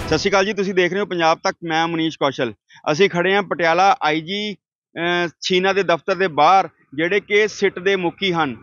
ਸਤਿ ਸ਼੍ਰੀ ਅਕਾਲ ਜੀ। ਤੁਸੀਂ ਦੇਖ ਰਹੇ ਹੋ ਪੰਜਾਬ ਤੱਕ। ਮੈਂ ਮਨੀਸ਼ ਕੌਸ਼ਲ। ਅਸੀਂ ਖੜੇ ਹਾਂ ਪਟਿਆਲਾ ਆਈਜੀ ਛੀਨਾ ਦੇ ਦਫ਼ਤਰ ਦੇ ਬਾਹਰ, ਜਿਹੜੇ ਕਿ ਸਿੱਟ ਦੇ ਮੁਖੀ ਹਨ।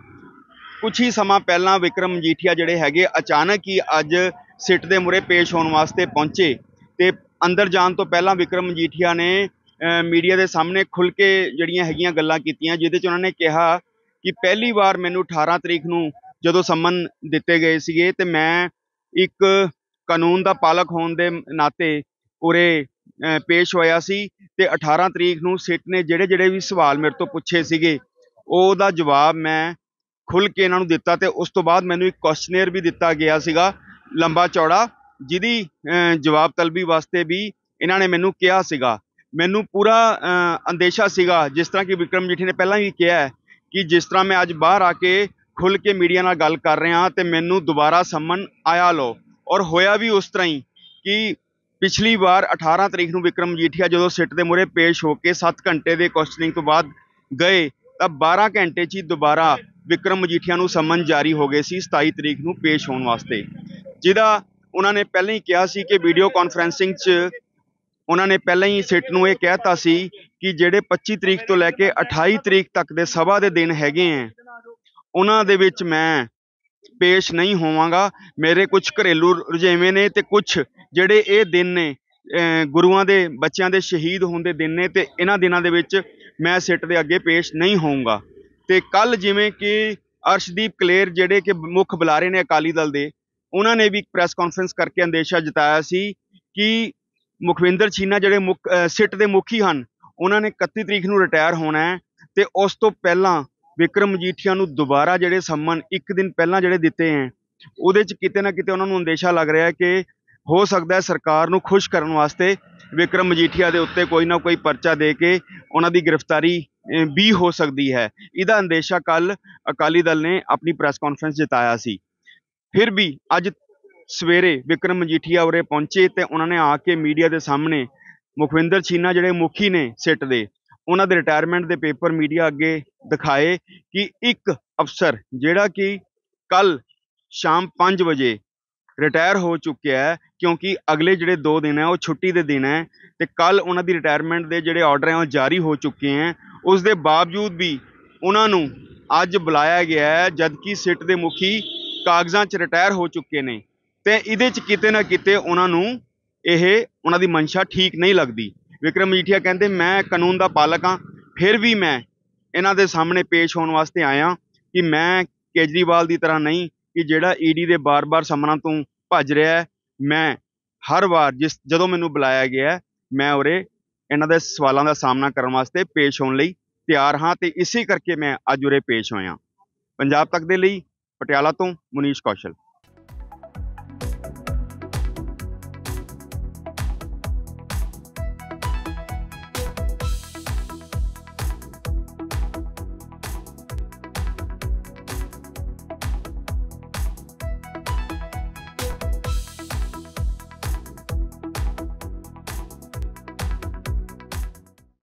ਕੁਛ ਹੀ ਸਮਾਂ ਪਹਿਲਾਂ ਵਿਕਰਮ ਮਜੀਠੀਆ ਜਿਹੜੇ ਹੈਗੇ ਅਚਾਨਕ ਹੀ ਅੱਜ ਸਿੱਟ ਦੇ ਮੂਹਰੇ ਪੇਸ਼ ਹੋਣ ਵਾਸਤੇ ਪਹੁੰਚੇ ਤੇ ਅੰਦਰ ਜਾਣ ਤੋਂ ਪਹਿਲਾਂ ਵਿਕਰਮ ਮਜੀਠੀਆ ਨੇ ਮੀਡੀਆ ਦੇ ਸਾਹਮਣੇ ਖੁੱਲ੍ਹ ਕੇ ਜਿਹੜੀਆਂ ਹੈਗੀਆਂ ਗੱਲਾਂ ਕੀਤੀਆਂ, ਜਿਹਦੇ 'ਚ ਉਹਨਾਂ ਨੇ ਕਿਹਾ ਕਿ ਪਹਿਲੀ ਵਾਰ ਮੈਨੂੰ 18 ਤਰੀਕ ਨੂੰ ਜਦੋਂ ਸੰਮਨ ਦਿੱਤੇ ਗਏ ਸੀਗੇ ਤੇ ਮੈਂ ਇੱਕ ਕਾਨੂੰਨ ਦਾ ਪਾਲਕ ਹੋਣ ਦੇ ਨਾਤੇ ਉਰੇ ਪੇਸ਼ ਹੋਇਆ ਸੀ ਤੇ 18 ਤਰੀਕ ਨੂੰ ਸਿੱਟ ਨੇ ਜਿਹੜੇ ਵੀ ਸਵਾਲ ਮੇਰੇ ਤੋਂ ਪੁੱਛੇ ਸੀਗੇ ਉਹਦਾ ਜਵਾਬ ਮੈਂ ਖੁੱਲ੍ਹ ਕੇ ਇਹਨਾਂ ਨੂੰ ਦਿੱਤਾ ਤੇ ਉਸ ਤੋਂ ਬਾਅਦ ਮੈਨੂੰ ਇੱਕ ਕੁਐਸਚਨੇਅਰ ਵੀ ਦਿੱਤਾ ਗਿਆ ਸੀਗਾ ਲੰਬਾ ਚੌੜਾ, ਜਿਹਦੀ ਜਵਾਬ ਤਲਬੀ ਵਾਸਤੇ ਵੀ ਇਹਨਾਂ ਨੇ ਮੈਨੂੰ ਕਿਹਾ ਸੀਗਾ। ਮੈਨੂੰ ਪੂਰਾ ਅੰਦੇਸ਼ਾ ਸੀਗਾ, ਜਿਸ ਤਰ੍ਹਾਂ ਕਿ ਵਿਕਰਮ ਮਜੀਠੀਆ ਨੇ ਪਹਿਲਾਂ ਵੀ ਕਿਹਾ ਹੈ ਕਿ ਜਿਸ ਤਰ੍ਹਾਂ ਮੈਂ ਅੱਜ ਬਾਹਰ ਆ ਕੇ ਖੁੱਲ੍ਹ ਕੇ ਮੀਡੀਆ ਨਾਲ ਗੱਲ ਕਰ ਰਿਹਾ ਤੇ ਮੈਨੂੰ ਦੁਬਾਰਾ ਸੰਮਨ ਆਇਆ ਲਓ, ਔਰ ਹੋਇਆ ਵੀ ਉਸ ਤਰ੍ਹਾਂ ਹੀ ਕਿ ਪਿਛਲੀ ਵਾਰ 18 ਤਰੀਕ ਨੂੰ ਵਿਕਰਮ ਮਜੀਠੀਆ ਜਦੋਂ ਸਿੱਟ ਦੇ ਮੂਹਰੇ ਪੇਸ਼ ਹੋ ਕੇ 7 ਘੰਟੇ ਦੇ ਕੁਐਸਚਨਿੰਗ ਤੋਂ ਬਾਅਦ ਗਏ ਤਾਂ 12 ਘੰਟੇ 'ਚ ਹੀ ਦੁਬਾਰਾ ਵਿਕਰਮ ਮਜੀਠੀਆ ਨੂੰ ਸੰਮਨ ਜਾਰੀ ਹੋ ਗਏ ਸੀ 27 ਤਰੀਕ ਨੂੰ ਪੇਸ਼ ਹੋਣ ਵਾਸਤੇ, ਜਿਹਦਾ ਉਹਨਾਂ ਨੇ ਪਹਿਲਾਂ ਹੀ ਕਿਹਾ ਸੀ ਕਿ ਵੀਡੀਓ ਕਾਨਫਰੰਸਿੰਗ 'ਚ ਉਹਨਾਂ ਨੇ ਪਹਿਲਾਂ ਹੀ ਸਿੱਟ ਨੂੰ ਇਹ ਕਹਿਤਾ ਸੀ ਕਿ ਜਿਹੜੇ 25 ਤਰੀਕ ਤੋਂ ਲੈ ਕੇ 28 ਤਰੀਕ ਤੱਕ ਦੇ ਸਭਾ ਦੇ ਦਿਨ ਹੈਗੇ ਹੈ ਉਹਨਾਂ ਦੇ ਵਿੱਚ ਮੈਂ ਪੇਸ਼ ਨਹੀਂ ਹੋਵਾਂਗਾ। ਮੇਰੇ ਕੁਝ ਘਰੇਲੂ ਰੁਝੇਵੇਂ ਨੇ ਤੇ ਕੁਝ ਜਿਹੜੇ ਇਹ ਦਿਨ ਨੇ ਗੁਰੂਆਂ ਦੇ ਬੱਚਿਆਂ ਦੇ ਸ਼ਹੀਦ ਹੋਣ ਦੇ ਦਿਨ ਨੇ ਤੇ ਇਹਨਾਂ ਦਿਨਾਂ ਦੇ ਵਿੱਚ ਮੈਂ ਸਿੱਟ ਦੇ ਅੱਗੇ ਪੇਸ਼ ਨਹੀਂ ਹੋਊਂਗਾ। ਤੇ ਕੱਲ ਜਿਵੇਂ ਕਿ ਅਰਸ਼ਦੀਪ ਕਲੇਰ ਜਿਹੜੇ ਕਿ ਮੁੱਖ ਬੁਲਾਰੇ ਨੇ ਅਕਾਲੀ ਦਲ ਦੇ, ਉਹਨਾਂ ਨੇ ਵੀ ਇੱਕ ਪ੍ਰੈਸ ਕਾਨਫਰੰਸ ਕਰਕੇ ਅੰਦੇਸ਼ਾ ਜਤਾਇਆ ਸੀ ਕਿ ਮੁਖਵਿੰਦਰ ਛੀਨਾ ਜਿਹੜੇ ਸਿੱਟ ਦੇ ਮੁਖੀ ਹਨ, ਉਹਨਾਂ ਨੇ 31 ਤਰੀਕ ਨੂੰ ਰਿਟਾਇਰ ਹੋਣਾ ਹੈ ਤੇ ਉਸ ਤੋਂ ਪਹਿਲਾਂ ਵਿਕਰਮ ਮਜੀਠੀਆ ਨੂੰ ਦੁਬਾਰਾ ਜਿਹੜੇ ਸੰਮਨ ਇੱਕ ਦਿਨ ਪਹਿਲਾਂ ਜਿਹੜੇ ਦਿੱਤੇ ਹੈ ਉਹਦੇ 'ਚ ਕਿਤੇ ਨਾ ਕਿਤੇ ਉਹਨਾਂ ਨੂੰ ਅੰਦੇਸ਼ਾ ਲੱਗ ਰਿਹਾ ਕਿ ਹੋ ਸਕਦਾ ਹੈ ਸਰਕਾਰ ਨੂੰ ਖੁਸ਼ ਕਰਨ ਵਾਸਤੇ ਵਿਕਰਮ ਮਜੀਠੀਆ ਦੇ ਉੱਤੇ ਕੋਈ ਨਾ ਕੋਈ ਪਰਚਾ ਦੇ ਕੇ ਉਹਨਾਂ ਦੀ ਗ੍ਰਿਫਤਾਰੀ ਵੀ ਹੋ ਸਕਦੀ ਹੈ। ਇਹਦਾ ਅੰਦੇਸ਼ਾ ਕੱਲ ਅਕਾਲੀ ਦਲ ਨੇ ਆਪਣੀ ਪ੍ਰੈਸ ਕਾਨਫਰੰਸ ਜਤਾਇਆ ਸੀ। ਫਿਰ ਵੀ ਅੱਜ ਸਵੇਰੇ ਵਿਕਰਮ ਮਜੀਠੀਆ ਉਰੇ ਪਹੁੰਚੇ ਤੇ ਉਹਨਾਂ ਨੇ ਆ ਕੇ ਮੀਡੀਆ ਦੇ ਸਾਹਮਣੇ ਮੁਖਵਿੰਦਰ ਛੀਨਾ ਜਿਹੜੇ ਮੁਖੀ ਨੇ ਸਿੱਟ ਦੇ, ਉਹਨਾਂ ਦੇ ਰਿਟਾਇਰਮੈਂਟ ਦੇ ਪੇਪਰ ਮੀਡੀਆ ਅੱਗੇ ਦਿਖਾਏ ਕਿ ਇੱਕ ਅਫਸਰ ਜਿਹੜਾ ਕਿ ਕੱਲ ਸ਼ਾਮ 5 ਵਜੇ ਰਿਟਾਇਰ ਹੋ ਚੁੱਕਿਆ ਹੈ, ਕਿਉਂਕਿ ਅਗਲੇ ਜਿਹੜੇ 2 ਦਿਨ ਹੈ ਉਹ ਛੁੱਟੀ ਦੇ ਦਿਨ ਹੈ ਤੇ ਕੱਲ ਉਹਨਾਂ ਦੀ ਰਿਟਾਇਰਮੈਂਟ ਦੇ ਜਿਹੜੇ ਆਰਡਰ ਹੈ ਉਹ ਜਾਰੀ ਹੋ ਚੁੱਕੇ ਹੈ। ਉਸ ਦੇ ਬਾਵਜੂਦ ਵੀ ਉਹਨਾਂ ਨੂੰ ਅੱਜ ਬੁਲਾਇਆ ਗਿਆ ਹੈ ਜਦਕਿ ਸਿੱਟ ਦੇ ਮੁਖੀ ਕਾਗਜ਼ਾਂ 'ਚ ਰਿਟਾਇਰ ਹੋ ਚੁੱਕੇ ਨੇ ਤੇ ਇਹਦੇ 'ਚ ਕਿਤੇ ਨਾ ਕਿਤੇ ਉਹਨਾਂ ਨੂੰ ਉਹਨਾਂ ਦੀ ਮਨਸ਼ਾ ਠੀਕ ਨਹੀਂ ਲੱਗਦੀ। ਵਿਕਰਮ ਮਜੀਠੀਆ ਕਹਿੰਦੇ ਮੈਂ ਕਾਨੂੰਨ ਦਾ ਪਾਲਕ ਹਾਂ, ਫਿਰ ਵੀ ਮੈਂ ਇਹਨਾਂ ਦੇ ਸਾਹਮਣੇ ਪੇਸ਼ ਹੋਣ ਵਾਸਤੇ ਆਇਆ ਕਿ ਮੈਂ ਕੇਜਰੀਵਾਲ ਦੀ ਤਰ੍ਹਾਂ ਨਹੀਂ ਕਿ ਜਿਹੜਾ ਈਡੀ ਦੇ ਬਾਰ-ਬਾਰ ਸੰਮਨਾਂ ਤੋਂ ਭੱਜ ਰਿਹਾ ਹੈ। ਮੈਂ ਹਰ ਵਾਰ ਜਦੋਂ ਮੈਨੂੰ ਬੁਲਾਇਆ ਗਿਆ ਮੈਂ ਉਰੇ ਇਹਨਾਂ ਦੇ ਸਵਾਲਾਂ ਦਾ ਸਾਹਮਣਾ ਕਰਨ ਵਾਸਤੇ ਪੇਸ਼ ਹੋਣ ਲਈ ਤਿਆਰ ਹਾਂ ਤੇ ਇਸੇ ਕਰਕੇ ਮੈਂ ਅੱਜ ਉਰੇ ਪੇਸ਼ ਹੋਇਆ। ਪੰਜਾਬ ਤੱਕ ਦੇ ਲਈ ਪਟਿਆਲਾ ਤੋਂ ਮਨੀਸ਼ ਕੌਸ਼ਲ।